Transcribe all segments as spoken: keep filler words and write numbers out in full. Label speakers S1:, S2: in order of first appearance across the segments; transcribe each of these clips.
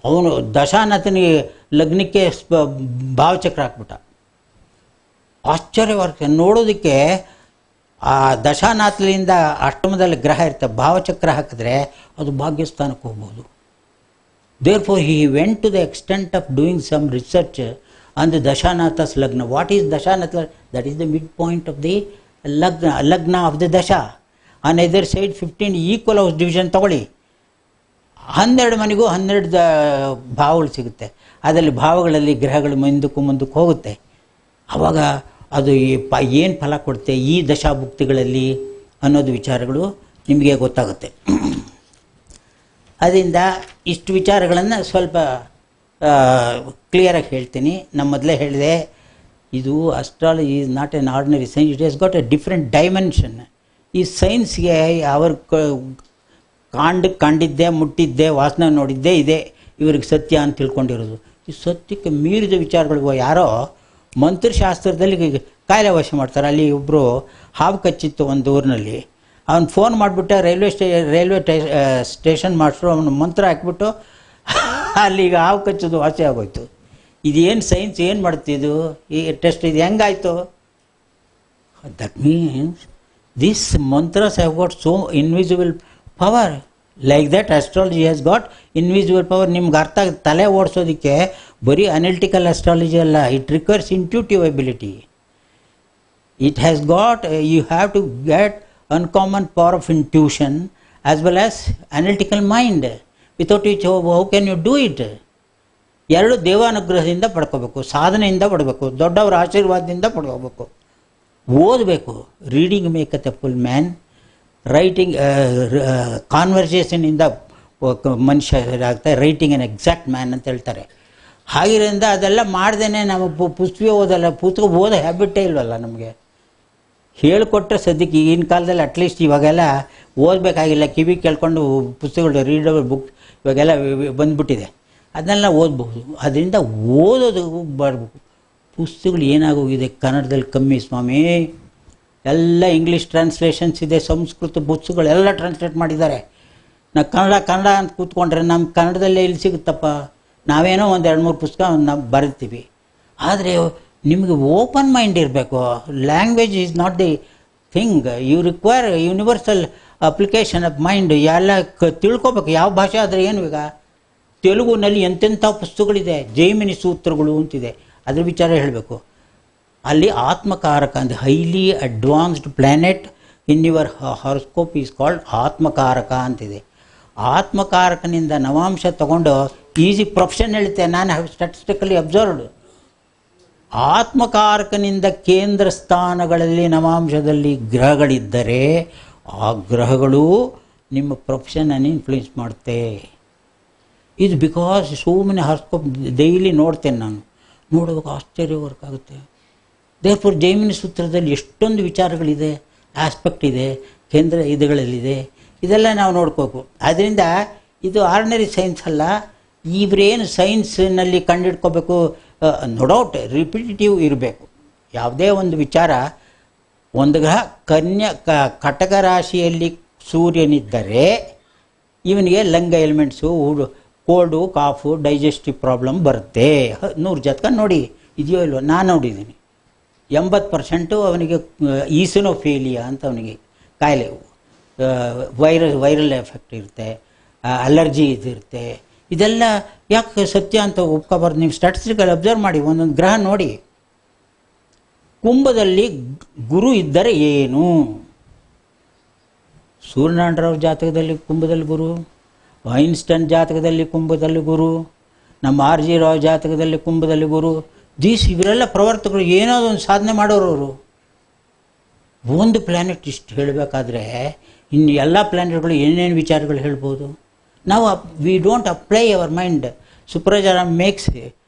S1: ಅವನು ದಶಾನಾಥನಿಗೆ ಲಗ್ನಕ್ಕೆ ಭಾವಚಕ್ರ ಹಾಕ್ಬಿಟ್ಟ. ಆಶ್ಚರ್ಯವಾಗುತ್ತೆ ನೋಡೋದಕ್ಕೆ. ಆ ದಶಾನಾಥಲಿಂದ ಅಷ್ಟಮದಲ್ಲಿ ಗ್ರಹ ಇರುತ್ತೆ, ಭಾವಚಕ್ರ ಹಾಕಿದ್ರೆ ಅದು ಭಾಗ್ಯಸ್ಥಾನಕ್ಕೆ ಹೋಗ್ಬೋದು. Therefore he went to the extent of doing some research on the ದಶಾನಾಥಸ್ ಲಗ್ನ. ವಾಟ್ ಈಸ್ ದಶಾನಾಥ? That is the mid point of the ಲಗ್ನ ಲಗ್ನ ಆಫ್ ದಿ ದಶಾ. On either side fifteen equal house division ತಗೊಳ್ಳಿ. ಹನ್ನೆರಡು ಮನೆಗೂ ಹನ್ನೆರಡು ದ ಭಾವಗಳು ಸಿಗುತ್ತೆ. ಅದರಲ್ಲಿ ಭಾವಗಳಲ್ಲಿ ಗ್ರಹಗಳು ಮುಂದಕ್ಕೂ ಮುಂದಕ್ಕೆ ಹೋಗುತ್ತೆ. ಆವಾಗ ಅದು ಪ ಏನು ಫಲ ಕೊಡುತ್ತೆ ಈ ದಶಾಭುಕ್ತಿಗಳಲ್ಲಿ ಅನ್ನೋದು ವಿಚಾರಗಳು ನಿಮಗೆ ಗೊತ್ತಾಗುತ್ತೆ. ಅದರಿಂದ ಇಷ್ಟು ವಿಚಾರಗಳನ್ನು ಸ್ವಲ್ಪ ಕ್ಲಿಯರಾಗಿ ಹೇಳ್ತೀನಿ. ನಮ್ಮ ಮೊದಲೇ ಹೇಳಿದೆ, ಇದು astrology is not an ordinary science, it has got a different dimension. ಈ ಸೈನ್ಸ್ಗೆ ಅವ್ರ ಕಾಂಡು ಕಂಡಿದ್ದೆ, ಮುಟ್ಟಿದ್ದೆ, ವಾಸನೆ ನೋಡಿದ್ದೇ ಇದೆ ಇವ್ರಿಗೆ ಸತ್ಯ ಅಂತ ತಿಳ್ಕೊಂಡಿರೋದು. ಈ ಸತ್ಯಕ್ಕೆ ಮೀರಿದ ವಿಚಾರಗಳು ಯಾರೋ ಮಂತ್ರಶಾಸ್ತ್ರದಲ್ಲಿ ಕಾಯಿಲೆ ವಶ ಮಾಡ್ತಾರೆ. ಅಲ್ಲಿ ಒಬ್ಬರು ಹಾವು ಕಚ್ಚಿತ್ತು ಒಂದು ಊರಿನಲ್ಲಿ. ಅವನು ಫೋನ್ ಮಾಡಿಬಿಟ್ಟು ರೈಲ್ವೆ ಸ್ಟೇ ರೈಲ್ವೆ ಟೇ ಸ್ಟೇಷನ್ ಮಾಸ್ಟ್ರು ಅವನು ಮಂತ್ರ ಹಾಕ್ಬಿಟ್ಟು ಅಲ್ಲಿಗ ಹಾವು ಕಚ್ಚೋದು ವಾಸಿ ಆಗೋಯ್ತು. ಇದೇನು ಸೈನ್ಸ್ ಏನು ಮಾಡ್ತಿದ್ದು ಈ ಟೆಸ್ಟ್? ಇದು ಹೆಂಗಾಯಿತು? That means this mantras have got so invisible power. Like that astrology has got invisible power. ನಿಮ್ಗೆ ಅರ್ಥ ತಲೆ ಓಡಿಸೋದಕ್ಕೆ ಬರೀ ಅನಾಲಿಟಿಕಲ್ ಅಸ್ಟ್ರಾಲಜಿ ಅಲ್ಲ, it requires intuitive ability. It has got, you have to get uncommon power of intuition as well as analytical mind. Without which how can you do it? ಎರಡು ದೇವಾನುಗ್ರಹದಿಂದ ಪಡ್ಕೋಬೇಕು, ಸಾಧನೆಯಿಂದ ಪಡಬೇಕು, ದೊಡ್ಡವರ ಆಶೀರ್ವಾದದಿಂದ ಪಡ್ಕೋಬೇಕು, ಓದಬೇಕು. Reading maketh a full man. Writing ಕಾನ್ವರ್ಸೇಷನಿಂದ ಮನುಷ್ಯರಾಗ್ತಾರೆ. ರೈಟಿಂಗ್ ಎನ್ ಎಕ್ಸಾಕ್ಟ್ ಮ್ಯಾನ್ ಅಂತ ಹೇಳ್ತಾರೆ. ಹಾಗಿರೋದ್ರಿಂದ ಅದೆಲ್ಲ ಮಾಡ್ದೇನೆ ನಾವು ಪುಸ್ತಕ ಓದಲ್ಲ. ಪುಸ್ತಕ ಓದೋ ಹ್ಯಾಬಿಟ್ಟೇ ಇಲ್ವಲ್ಲ ನಮಗೆ. ಹೇಳಿಕೊಟ್ರೆ ಸದ್ಯಕ್ಕೆ ಈಗಿನ ಕಾಲದಲ್ಲಿ ಅಟ್ಲೀಸ್ಟ್ ಇವಾಗೆಲ್ಲ ಓದಬೇಕಾಗಿಲ್ಲ, ಕಿವಿ ಕೇಳ್ಕೊಂಡು ಪುಸ್ತಕಗಳು ರೀಡಬಲ್ ಬುಕ್ ಇವಾಗೆಲ್ಲ ಬಂದ್ಬಿಟ್ಟಿದೆ, ಅದನ್ನೆಲ್ಲ ಓದಬಹುದು. ಅದರಿಂದ ಓದೋದು ಬರಬೇಕು. ಪುಸ್ತಕಗಳು ಏನಾಗೋಗಿದೆ ಕನ್ನಡದಲ್ಲಿ ಕಮ್ಮಿ ಸ್ವಾಮಿ. ಎಲ್ಲ ಇಂಗ್ಲೀಷ್ ಟ್ರಾನ್ಸ್ಲೇಷನ್ಸ್ ಇದೆ, ಸಂಸ್ಕೃತ ಪುಸ್ತಕಗಳೆಲ್ಲ ಟ್ರಾನ್ಸ್ಲೇಟ್ ಮಾಡಿದ್ದಾರೆ. ನಾವು ಕನ್ನಡ ಕನ್ನಡ ಅಂತ ಕೂತ್ಕೊಂಡ್ರೆ ನಮ್ಮ ಕನ್ನಡದಲ್ಲೇ ಇಲ್ಲಿ ಸಿಗುತ್ತಪ್ಪ. ನಾವೇನೋ ಒಂದು ಎರಡು ಮೂರು ಪುಸ್ತಕ ನಾವು ಬರೀತೀವಿ. ಆದರೆ ನಿಮಗೆ ಓಪನ್ ಮೈಂಡ್ ಇರಬೇಕು. Language is not the thing. You require universal application of mind. ಎಲ್ಲ ಕ ತಿಳ್ಕೊಬೇಕು ಯಾವ ಭಾಷೆ ಆದರೆ ಏನು. ಈಗ ತೆಲುಗುನಲ್ಲಿ ಎಂತೆಂಥ ಪುಸ್ತಕಗಳಿದೆ, ಜೈಮಿನಿ ಸೂತ್ರಗಳು ಅಂತಿದೆ, ಅದ್ರ ವಿಚಾರ ಹೇಳಬೇಕು. ಅಲ್ಲಿ ಆತ್ಮಕಾರಕ ಅಂದರೆ highly advanced planet in your horoscope is called atmakaraka ಅಂತಿದೆ. ಆತ್ಮಕಾರಕನಿಂದ ನವಾಂಶ ತಗೊಂಡು ಈಸಿ ಪ್ರೊಫೆಷನ್ ಹೇಳುತ್ತೆ. ನಾನು ಹ್ಯಾವ್ ಸ್ಟ್ಯಾಟಿಸ್ಟಿಕಲಿ ಅಬ್ಸರ್ವ್ಡ್. ಆತ್ಮಕಾರಕನಿಂದ ಕೇಂದ್ರ ಸ್ಥಾನಗಳಲ್ಲಿ ನವಾಂಶದಲ್ಲಿ ಗ್ರಹಗಳಿದ್ದರೆ ಆ ಗ್ರಹಗಳು ನಿಮ್ಮ ಪ್ರೊಫೆಷನನ್ನು ಇನ್ಫ್ಲೂಯೆನ್ಸ್ ಮಾಡುತ್ತೆ. ಇದು because so many horoscope daily ನೋಡ್ತೇನೆ ನಾನು. ನೋಡುವಾಗ ಆಶ್ಚರ್ಯ ವರ್ಕ್ ಆಗುತ್ತೆ. ದೇರ್ಫೋರ್ ಜೈಮಿನಿ ಸೂತ್ರದಲ್ಲಿ ಎಷ್ಟೊಂದು ವಿಚಾರಗಳಿದೆ, ಆಸ್ಪೆಕ್ಟ್ ಇದೆ, ಕೇಂದ್ರ ಇದುಗಳಲ್ಲಿದೆ. ಇದೆಲ್ಲ ನಾವು ನೋಡ್ಕೋಬೇಕು. ಆದ್ದರಿಂದ ಇದು ಆರ್ಡಿನರಿ ಸೈನ್ಸ್ ಅಲ್ಲ. ಇವರೇನು ಸೈನ್ಸ್ನಲ್ಲಿ ಕಂಡಿಡ್ಕೋಬೇಕು, ನೋ ಡೌಟ್ ರಿಪಿಟೇಟಿವ್ ಇರಬೇಕು. ಯಾವುದೇ ಒಂದು ವಿಚಾರ, ಒಂದು ಗ್ರಹ ಕನ್ಯಾ ಕ ಕಟಕ ರಾಶಿಯಲ್ಲಿ ಸೂರ್ಯನಿದ್ದರೆ ಇವನಿಗೆ lung elements, cold, cough, digestive problem ಬರುತ್ತೆ. ನೂರು ಜಾತಕ ನೋಡಿ ಇದೆಯೋ ಇಲ್ವೋ, ನಾನು ನೋಡಿದ್ದೀನಿ. ಎಂಬತ್ತು ಪರ್ಸೆಂಟು ಅವನಿಗೆ ಈಸಿನೋಫೇಲಿಯಾ ಅಂತ ಅವನಿಗೆ ಕಾಯಿಲೆ, ವೈರಲ್ ವೈರಲ್ ಎಫೆಕ್ಟ್ ಇರುತ್ತೆ, ಅಲರ್ಜಿ ಇದಿರುತ್ತೆ. ಇದೆಲ್ಲ ಯಾಕೆ ಸತ್ಯ ಅಂತ ಒಪ್ಕೋಬಾರ್ದು. ನೀವು ಸ್ಟ್ಯಾಟಿಸ್ಟಿಕಲ್ ಅಬ್ಸರ್ವ್ ಮಾಡಿ, ಒಂದೊಂದು ಗ್ರಹ ನೋಡಿ. ಕುಂಭದಲ್ಲಿ ಗುರು ಇದ್ದರೆ ಏನು? ಸೂರ್ಯನಾರಾಯಣರಾವ್ ಜಾತಕದಲ್ಲಿ ಕುಂಭದಲ್ಲಿ ಗುರು, ಐನ್ಸ್ಟೈನ್ ಜಾತಕದಲ್ಲಿ ಕುಂಭದಲ್ಲಿ ಗುರು, ನಮ್ಮ ಆರ್ ಜಿ ರಾವ್ ಜಾತಕದಲ್ಲಿ ಕುಂಭದಲ್ಲಿ ಗುರು. ದೀಸ್ ಇವರೆಲ್ಲ ಪ್ರವರ್ತಕರು, ಏನೋ ಒಂದು ಸಾಧನೆ ಮಾಡೋರು ಅವರು. ಒಂದು ಪ್ಲ್ಯಾನೆಟ್ ಇಷ್ಟು ಹೇಳಬೇಕಾದ್ರೆ ಇನ್ನು ಎಲ್ಲ ಪ್ಲ್ಯಾನೆಟ್ಗಳು ಏನೇನು ವಿಚಾರಗಳು ಹೇಳ್ಬೋದು. ನಾವು we don't apply our mind. ಸುಪ್ರಜಾರ makes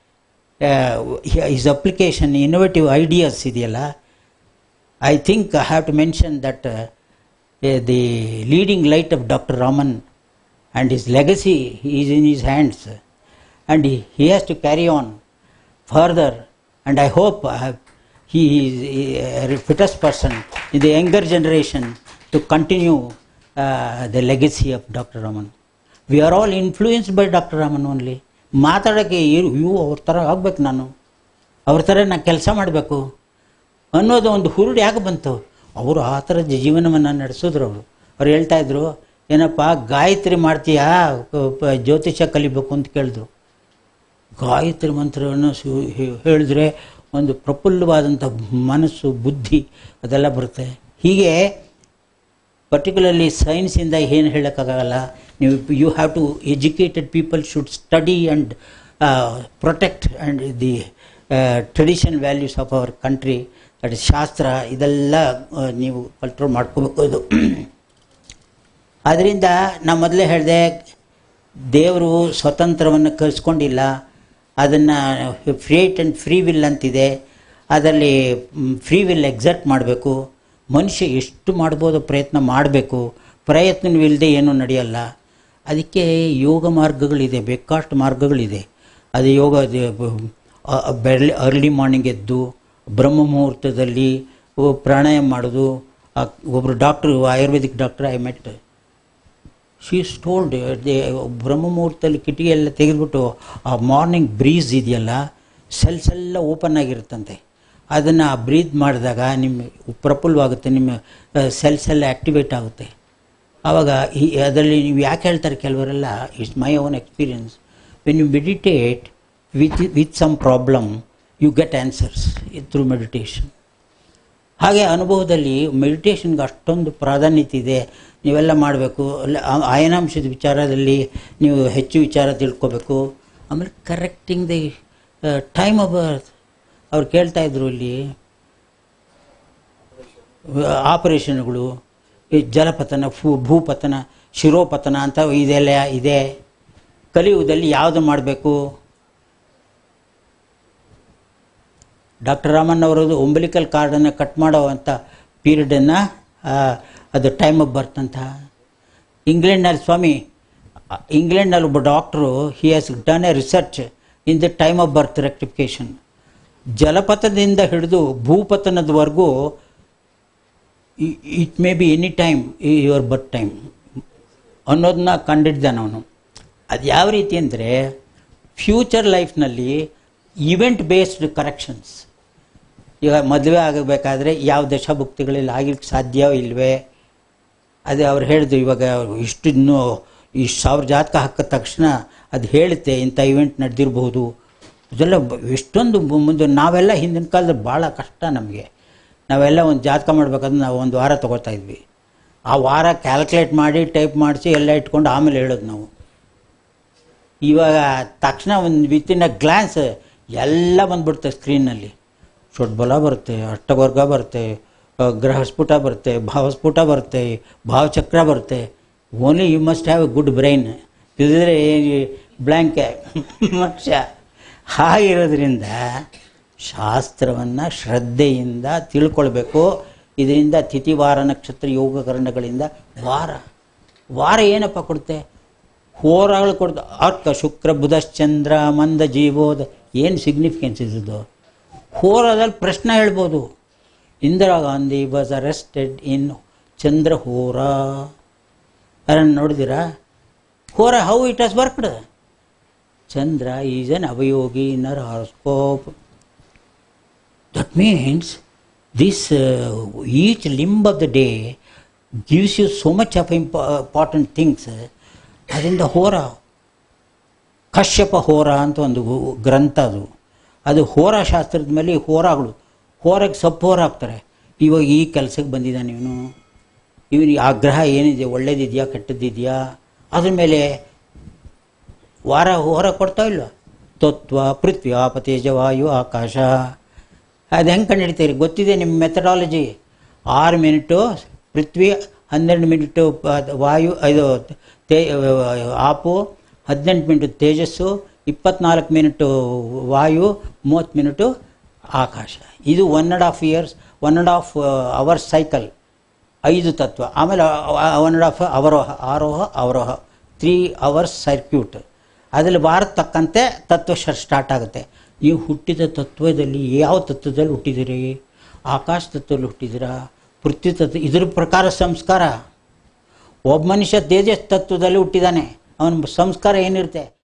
S1: is application innovative ideas ಇದೆಯಲ್ಲ. I think I have to mention that the leading light of doctor Raman and his legacy is in his hands, and he, he has to carry on further, and I hope uh, he is a fittest person in the younger generation to continue uh, the legacy of Doctor Raman. We are all influenced by Doctor Raman only. ಮಾತಾಡೋಕ್ಕೆ ಇವು ಅವ್ರ ಥರ ಆಗ್ಬೇಕು, ನಾನು ಅವ್ರ ಥರ ನಾನು ಕೆಲಸ ಮಾಡಬೇಕು ಅನ್ನೋದು ಒಂದು ಹುರುಡು ಯಾಕೆ ಬಂತು? ಅವರು ಆ ಥರದ ಜೀವನವನ್ನು ನಡೆಸಿದ್ರು. ಅವರು ಅವ್ರು ಹೇಳ್ತಾಯಿದ್ರು, ಏನಪ್ಪ ಗಾಯತ್ರಿ ಮಾಡ್ತೀಯಾ, ಜ್ಯೋತಿಷ್ಯ ಕಲಿಬೇಕು ಅಂತ ಕೇಳಿದ್ರು. ಗಾಯತ್ರಿ ಮಂತ್ರವನ್ನು ಸು ಹೇಳಿದ್ರೆ ಒಂದು ಪ್ರಫುಲ್ಲವಾದಂಥ ಮನಸ್ಸು, ಬುದ್ಧಿ ಅದೆಲ್ಲ ಬರುತ್ತೆ. ಹೀಗೆ ಪರ್ಟಿಕ್ಯುಲರ್ಲಿ ಸೈನ್ಸಿಂದ ಏನು ಹೇಳೋಕ್ಕಾಗಲ್ಲ. ನೀವು you have to educated people should study and protect and the tradition values of our country, that is shastra. ಇದೆಲ್ಲ ನೀವು ಕಂಟ್ರೋಲ್ ಮಾಡ್ಕೋಬೇಕು. ಇದು ಆದ್ದರಿಂದ ನಾನು ಮೊದಲೇ ಹೇಳಿದೆ, ದೇವರು ಸ್ವತಂತ್ರವನ್ನು ಕಲಿಸ್ಕೊಂಡಿಲ್ಲ, ಅದನ್ನು ಫ್ರೀಟ್ ಆ್ಯಂಡ್ ಫ್ರೀ ವಿಲ್ ಅಂತಿದೆ. ಅದರಲ್ಲಿ ಫ್ರೀ ವಿಲ್ ಎಕ್ಸರ್ಟ್ ಮಾಡಬೇಕು. ಮನುಷ್ಯ ಎಷ್ಟು ಮಾಡ್ಬೋದು ಪ್ರಯತ್ನ ಮಾಡಬೇಕು. ಪ್ರಯತ್ನವಿಲ್ಲದೆ ಏನೂ ನಡೆಯಲ್ಲ. ಅದಕ್ಕೆ ಯೋಗ ಮಾರ್ಗಗಳಿದೆ, ಬೇಕಾಷ್ಟು ಮಾರ್ಗಗಳಿದೆ. ಅದು ಯೋಗ ಬೆರ್ಲಿ ಅರ್ಲಿ ಮಾರ್ನಿಂಗ್ ಎದ್ದು ಬ್ರಹ್ಮ ಮುಹೂರ್ತದಲ್ಲಿ ಪ್ರಾಣಾಯಾಮ ಮಾಡೋದು. ಒಬ್ಬರು doctor, ayurvedic doctor I met, she is told, ಬ್ರಹ್ಮ ಮುಹೂರ್ತದಲ್ಲಿ ಕಿಟಕಿ ಎಲ್ಲ ತೆಗೆದುಬಿಟ್ಟು ಆ ಮಾರ್ನಿಂಗ್ ಬ್ರೀಸ್ ಇದೆಯಲ್ಲ, ಸೆಲ್ಸ್ ಎಲ್ಲ ಓಪನ್ ಆಗಿರುತ್ತಂತೆ. ಅದನ್ನು ಬ್ರೀತ್ ಮಾಡಿದಾಗ ನಿಮ್ಮ ಪ್ರಫುಲ್ಲವಾಗುತ್ತೆ, ನಿಮ್ಮ ಸೆಲ್ಸ್ ಎಲ್ಲ ಆ್ಯಕ್ಟಿವೇಟ್ ಆಗುತ್ತೆ. ಆವಾಗ ಈ ಅದರಲ್ಲಿ ನೀವು ಯಾಕೆ ಹೇಳ್ತಾರೆ ಕೆಲವರೆಲ್ಲ, it's my own experience, when you meditate with with some problem you get answers through meditation. ಹಾಗೆ ಅನುಭವದಲ್ಲಿ ಮೆಡಿಟೇಷನ್ಗೆ ಅಷ್ಟೊಂದು ಪ್ರಾಧಾನ್ಯತೆ ಇದೆ. ನೀವೆಲ್ಲ ಮಾಡಬೇಕು. ಆಯನಾಂಶದ ವಿಚಾರದಲ್ಲಿ ನೀವು ಹೆಚ್ಚು ವಿಚಾರ ತಿಳ್ಕೊಬೇಕು. ಆಮೇಲೆ correcting the time of birth. ಅವ್ರು ಕೇಳ್ತಾಯಿದ್ರು ಇಲ್ಲಿ ಆಪರೇಷನ್ಗಳು, ಈ ಜಲಪತನ, ಭೂ ಭೂಪತನ, ಶಿರೋಪತನ ಅಂತ ಇದೆಲ್ಲ ಇದೆ. ಕಲಿಯುಗದಲ್ಲಿ ಯಾವುದು ಮಾಡಬೇಕು? ಡಾಕ್ಟರ್ ರಾಮನ್ ಅವರದು ಒಂಬಲಿಕಲ್ ಕಾರ್ಡನ್ನು ಕಟ್ ಮಾಡೋ ಅಂಥ ಪೀರಿಯಡನ್ನು ಅದು ಟೈಮ್ ಆಫ್ ಬರ್ತ್ ಅಂತ. ಇಂಗ್ಲೆಂಡ್ನಲ್ಲಿ ಸ್ವಾಮಿ, ಇಂಗ್ಲೆಂಡ್ನಲ್ಲಿ ಒಬ್ಬ doctor, he has done a research in the time of birth rectification. ಜಲಪಥದಿಂದ ಹಿಡಿದು ಭೂಪತನದವರೆಗೂ it may be any time your birth time ಅನ್ನೋದನ್ನ ಕಂಡಿಡ್ದಾನೆ ಅವನು. ಅದು ಯಾವ ರೀತಿ ಅಂದರೆ, ಫ್ಯೂಚರ್ ಲೈಫ್ನಲ್ಲಿ ಇವೆಂಟ್ ಬೇಸ್ಡ್ ಕರೆಕ್ಷನ್ಸ್. ಈಗ ಮದುವೆ ಆಗಬೇಕಾದ್ರೆ ಯಾವ ದಶಾಭುಕ್ತಿಗಳಲ್ಲಿ ಆಗಿಕ್ಕೆ ಸಾಧ್ಯ ಇಲ್ವೇ, ಅದೇ ಅವ್ರು ಹೇಳಿದ್ರು. ಇವಾಗ ಇಷ್ಟು ಇನ್ನೂ ಇಷ್ಟು ಸಾವಿರ ಜಾತಕ ಹಾಕಿದ ತಕ್ಷಣ ಅದು ಹೇಳುತ್ತೆ ಇಂಥ ಇವೆಂಟ್ ನಡೆದಿರಬಹುದು. ಇದೆಲ್ಲ ಎಷ್ಟೊಂದು ಮುಂದೆ. ನಾವೆಲ್ಲ ಹಿಂದಿನ ಕಾಲದಲ್ಲಿ ಭಾಳ ಕಷ್ಟ ನಮಗೆ. ನಾವೆಲ್ಲ ಒಂದು ಜಾತಕ ಮಾಡಬೇಕಾದ್ರೆ ನಾವು ಒಂದು ವಾರ ತೊಗೊಳ್ತಾ ಇದ್ವಿ. ಆ ವಾರ ಕ್ಯಾಲ್ಕುಲೇಟ್ ಮಾಡಿ ಟೈಪ್ ಮಾಡಿಸಿ ಎಲ್ಲ ಇಟ್ಕೊಂಡು ಆಮೇಲೆ ಹೇಳೋದು ನಾವು. ಇವಾಗ ತಕ್ಷಣ ಒಂದು ವಿತಿನ್ ಅ ಗ್ಲಾನ್ಸ್ ಎಲ್ಲ ಬಂದ್ಬಿಡುತ್ತೆ ಸ್ಕ್ರೀನ್ನಲ್ಲಿ. ಷಡ್ಬಲ ಬರುತ್ತೆ, ಅಷ್ಟವರ್ಗ ಬರುತ್ತೆ, ಗ್ರಹಸ್ಫುಟ ಬರುತ್ತೆ, ಭಾವಸ್ಫುಟ ಬರುತ್ತೆ, ಭಾವಚಕ್ರ ಬರುತ್ತೆ. Only you must have a good brain. ಇದಿದ್ರೆ ಬ್ಲ್ಯಾಂಕೆ ಮನುಷ್ಯ. ಹಾಗಿರೋದ್ರಿಂದ ಶಾಸ್ತ್ರವನ್ನು ಶ್ರದ್ಧೆಯಿಂದ ತಿಳ್ಕೊಳ್ಬೇಕು. ಇದರಿಂದ ತಿಥಿವಾರ ನಕ್ಷತ್ರ ಯೋಗಕರಣಗಳಿಂದ ವಾರ ವಾರ ಏನಪ್ಪ ಕೊಡುತ್ತೆ? ಹೋರಾಗಳು ಕೊಡ್ತು. ಅರ್ಕ ಶುಕ್ರ ಬುಧಶ್ಚಂದ್ರ ಮಂದ ಜೀವೋದ. ಏನು ಸಿಗ್ನಿಫಿಕೆನ್ಸ್ ಇದ್ದು? ಹೋರಾದಲ್ಲಿ ಪ್ರಶ್ನೆ ಹೇಳ್ಬೋದು. Indira Gandhi was arrested in Chandra hora. ಅದನ್ನು ನೋಡಿದ್ದೀರಾ? Hora how it has worked. Chandra is an avayogi in our horoscope. That means this each limb of the day gives you so much of important things. ಅದರಿಂದ ಹೋರ, ಕಶ್ಯಪ ಹೋರ ಅಂತ ಒಂದು ಗ್ರಂಥ ಅದು. ಅದು ಹೋರ ಶಾಸ್ತ್ರದ ಮೇಲೆ ಹೋರಾಗಳು. ಹೋರಕ್ಕೆ ಸೊಪ್ಪು ಹೋರ ಹಾಕ್ತಾರೆ. ಇವಾಗ ಈ ಕೆಲಸಕ್ಕೆ ಬಂದಿದ್ದಾನೆ ಇವನು, ಇವನು ಆ ಗ್ರಹ ಏನಿದೆ, ಒಳ್ಳೇದಿದೆಯಾ ಕೆಟ್ಟದ್ದಿದೆಯಾ, ಅದ್ರ ಮೇಲೆ ವಾರ ಹೋರ ಕೊಡ್ತಾ ಇಲ್ಲ. ತತ್ವ ಪೃಥ್ವಿ ಆಪ ತೇಜ ವಾಯು ಆಕಾಶ. ಅದು ಹೆಂಗೆ ಕಂಡು ಹಿಡಿತೀರಿ ಗೊತ್ತಿದೆ ನಿಮ್ಮ ಮೆಥಡಾಲಜಿ. ಆರು ಮಿನಿಟು ಪೃಥ್ವಿ, ಹನ್ನೆರಡು ಮಿನಿಟು ವಾಯು, ಇದು ತೇ ಆಪು, ಹದಿನೆಂಟು ಮಿನಿಟು ತೇಜಸ್ಸು, ಇಪ್ಪತ್ನಾಲ್ಕು ಮಿನಿಟು ವಾಯು, ಮೂವತ್ತು ಮಿನಿಟು ಆಕಾಶ. ಇದು one and half years one and half hours cycle. ಐದು ತತ್ವ. ಆಮೇಲೆ ಒನ್ ಆ್ಯಂಡ್ ಹಾಫ್ ಅವರೋಹ ಆರೋಹ ಅವರೋಹ ತ್ರೀ ಅವರ್ಸ್ ಸರ್ಕ್ಯೂಟ್. ಅದರಲ್ಲಿ ವಾರದ ತಕ್ಕಂತೆ ತತ್ವ ಸ್ಟಾರ್ಟ್ ಆಗುತ್ತೆ. ನೀವು ಹುಟ್ಟಿದ ತತ್ವದಲ್ಲಿ ಯಾವ ತತ್ವದಲ್ಲಿ ಹುಟ್ಟಿದಿರಿ? ಆಕಾಶ ತತ್ವದಲ್ಲಿ ಹುಟ್ಟಿದ್ದೀರಾ? ಪೃಥ್ವಿ ತತ್ವ. ಇದ್ರ ಪ್ರಕಾರ ಸಂಸ್ಕಾರ. ಒಬ್ಬ ಮನುಷ್ಯ ತೇಜಸ್ ತತ್ವದಲ್ಲಿ ಹುಟ್ಟಿದ್ದಾನೆ, ಅವನ ಸಂಸ್ಕಾರ ಏನಿರುತ್ತೆ?